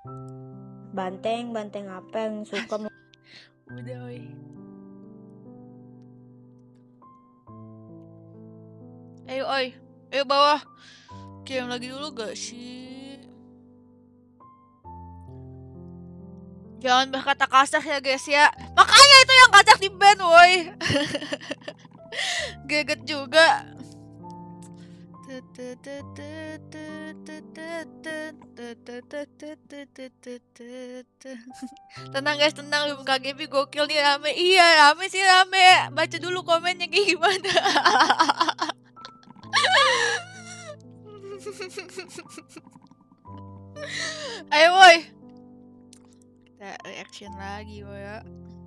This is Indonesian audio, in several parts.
Banteng apa yang suka? Udah, oi. Ayo, oi. Ayo bawah. Game lagi dulu gak sih? Jangan berkata kasar ya guys ya. Makanya itu yang kacak di band, woi. Geget juga. Tenang guys, tenang. KGB gokil nih, rame. Iya, rame sih, rame. Baca dulu komennya kayak gimana. Ayo woi, kita reaction lagi woi ya.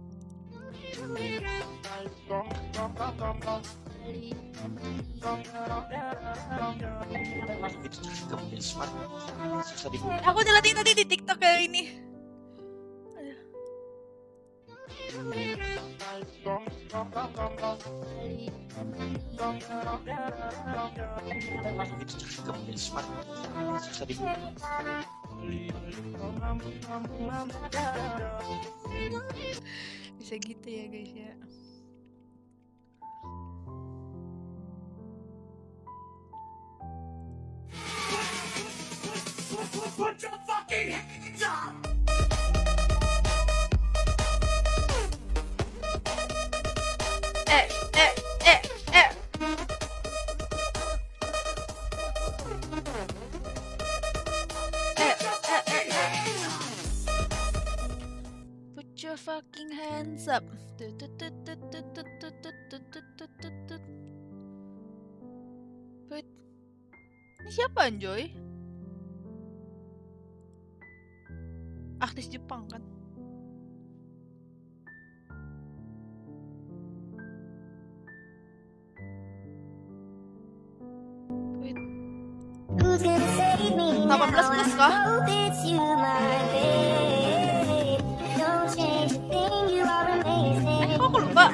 Aku nyelatin tadi di TikTok kayak ini. Bisa gitu ya guys ya. Put your fucking hands up! Put your fucking hands up. Wait. Ini siapa Anjoy? Artis Jepang kan? Wait. 18 plus kah? Kok aku lupa?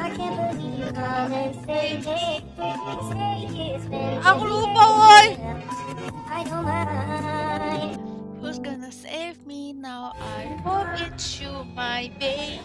Aku lupa woy. Who's gonna save me now? I hope it's you, my babe.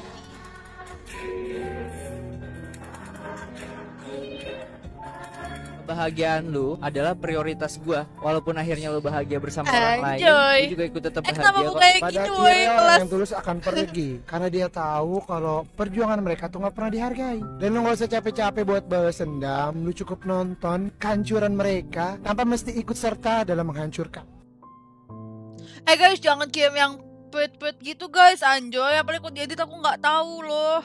Kebahagiaan lu adalah prioritas gua. Walaupun akhirnya lu bahagia bersama orang lain, Anjoy. gua juga ikut tetap Kenapa bahagia kok. kayak Pada gitu woy? akhirnya orang yang tulus akan pergi karena dia tahu kalau perjuangan mereka tuh nggak pernah dihargai. Dan lu nggak usah capek-capek buat balas dendam. Lu cukup nonton kehancuran mereka tanpa mesti ikut serta dalam menghancurkan. Guys, jangan game yang pet-pet gitu guys, Anjoy. Apalagi kok diedit aku nggak tahu loh.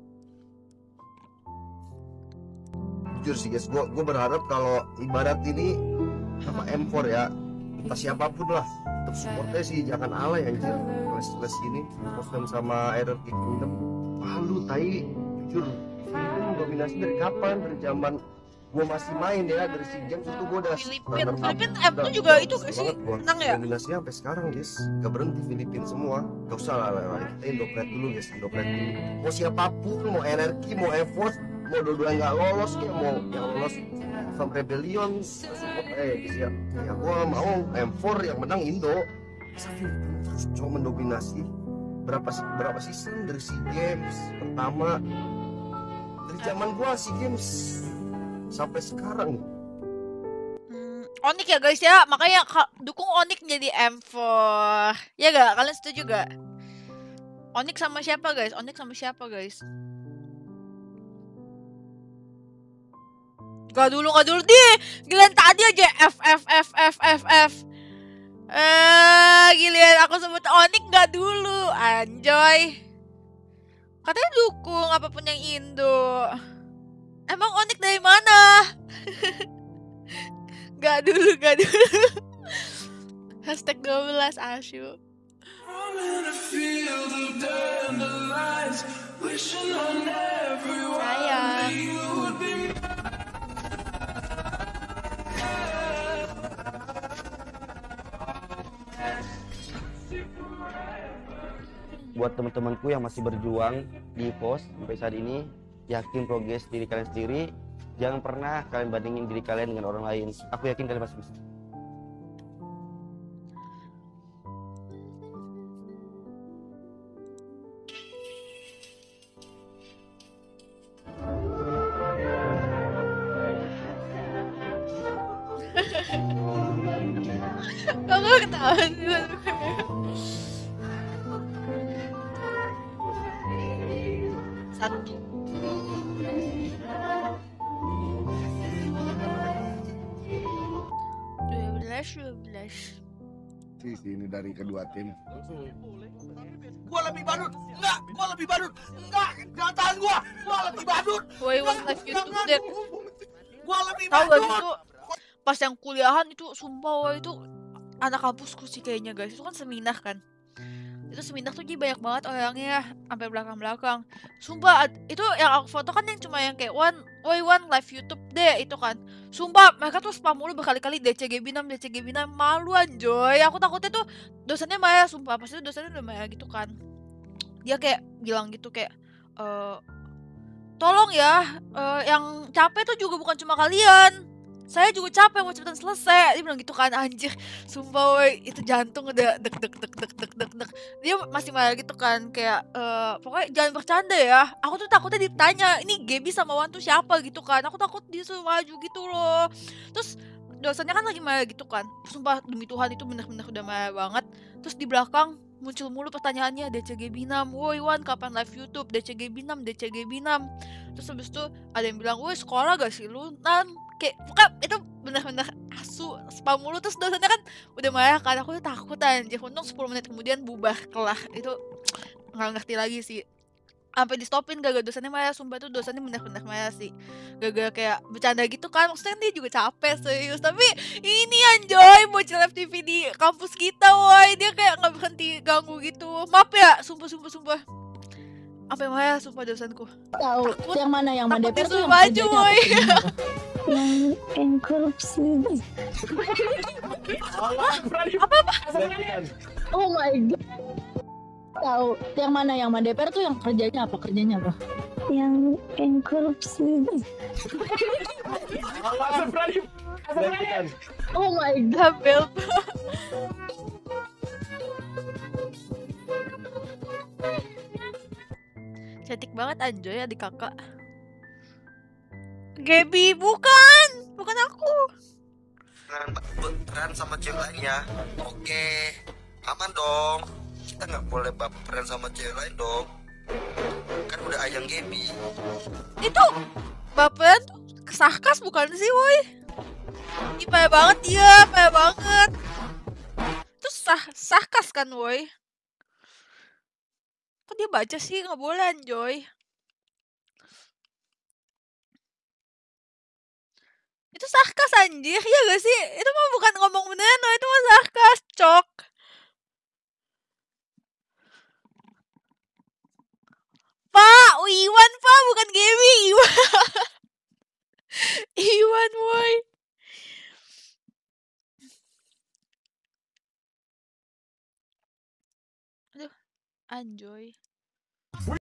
Jujur sih guys, gue berharap kalau ibarat ini sama M4 ya, entah siapapun lah, tetap supportnya sih, jangan alay anjir. Kelas ini Muslim sama RRQ Kingdom malu tai. Jujur Filipina dominasi dari kapan? Dari zaman gue masih main ya, dari SEA Games itu gue udah Filipina M2 juga itu gak sih? Menang ya? Dominasinya sampai sekarang guys, gak berhenti Filipina semua. Gak usah lah, kita Indopret dulu guys, Indopret dulu. Mau siapapun, mau RRQ, mau EVOS, mau dua-dua yang nggak lolos kayak mau yang lolos from Rebellion support guys ya gue mau M4 yang menang Indo. Masa Filipina terus cuma mendominasi berapa season dari SEA Games pertama, dari zaman gue SEA Games sampai sekarang. Onyx ya guys ya, makanya dukung Onyx jadi M4 ya gak? Kalian setuju gak? Onyx sama siapa guys? Onyx sama siapa guys? Gak dulu di giliran tadi aja F. Giliran aku sebut Onyx gak dulu, Anjoy. Katanya dukung apapun yang Indo. Emang Onyx dari mana? Gak dulu. Hashtag 12 Asyu. Sayang. Buat teman-temanku yang masih berjuang di pos sampai saat ini, yakin progres diri kalian sendiri. Jangan pernah kalian bandingin diri kalian dengan orang lain. Aku yakin kalian masih bisa. ketahuan gue. Satu. Dua belas. Ini dari kedua tim. Gua lebih badut. Enggak, gua lebih badut. Enggak, jangan tahan gua. Gua lebih badut. Woi, one live YouTube deh. Gua lebih Tahu gak badut. itu pas yang kuliahan itu sumpah woi itu anak kampusku sih kayaknya guys. Itu kan seminah kan. Itu seminah tuh jadi banyak banget orangnya sampai belakang-belakang. Sumpah itu yang aku foto kan yang cuma yang kayak one live YouTube deh itu kan. Sumpah mereka tuh spam mulu berkali-kali DCG Binam malu anjoy. Aku takutnya tuh dosennya Maya sumpah pasti dosennya udah Maya gitu kan. Dia kayak bilang gitu kayak tolong ya yang capek tuh juga bukan cuma kalian. Saya juga capek mau cepetan selesai. Dia bilang gitu kan anjir. Sumpah woi itu jantung udah dek. Dia masih marah gitu kan kayak pokoknya jangan bercanda ya. Aku tuh takutnya ditanya ini Gaby sama Wan tuh siapa gitu kan. Aku takut dia suruh maju gitu loh. Terus dosennya kan lagi marah gitu kan. Sumpah demi Tuhan itu bener-bener udah marah banget. Terus di belakang muncul mulu pertanyaannya DCG Binam. Woi Wan kapan live YouTube? DCG Binam. Terus habis itu ada yang bilang, woi sekolah gak sih lu? Kayak bukan itu benar-benar asu spam mulu. Terus dosennya kan udah marah kan. Aku tuh takut anjir. Untung 10 menit kemudian bubar kelah. Itu nggak ngerti lagi sih. Sampai di stopin gara-gara dosennya marah. Sumpah itu dosennya benar-benar marah sih. Gara-gara kayak bercanda gitu kan. Maksudnya dia juga capek serius. Tapi ini anjoy bocil FTV di kampus kita woi. Dia kayak nggak berhenti ganggu gitu. Maaf ya sumpah. Sampai marah sumpah dosenku. Tahu Takut- yang mana yang takut Mandeper tuh disuruh yang maju, kerjanya woy. apa? Yang korupsi. Oh my god. Tahu yang mana yang Mandeper tuh yang kerjanya apa? Yang korupsi. Oh my god. Tabel. Cantik banget anjoy adik kakak. Gaby bukan aku. Baperan sama cewek lainnya. Oke, aman dong. Kita nggak boleh baperan sama cewek lain dong. Kan udah ayang Gaby. Itu baperan tuh kesahkas bukan sih woi? Ih payah banget dia, payah banget. Terus sahkas kan woi? Kok dia baca sih nggak boleh anjoy. Itu sarkas anjir, ya gak sih? Itu mah bukan ngomong beneran, no. Itu mah sarkas, cok. Pak, Iwan pak, bukan Gaby, Iwan. Iwan, boy. Aduh, anjoy.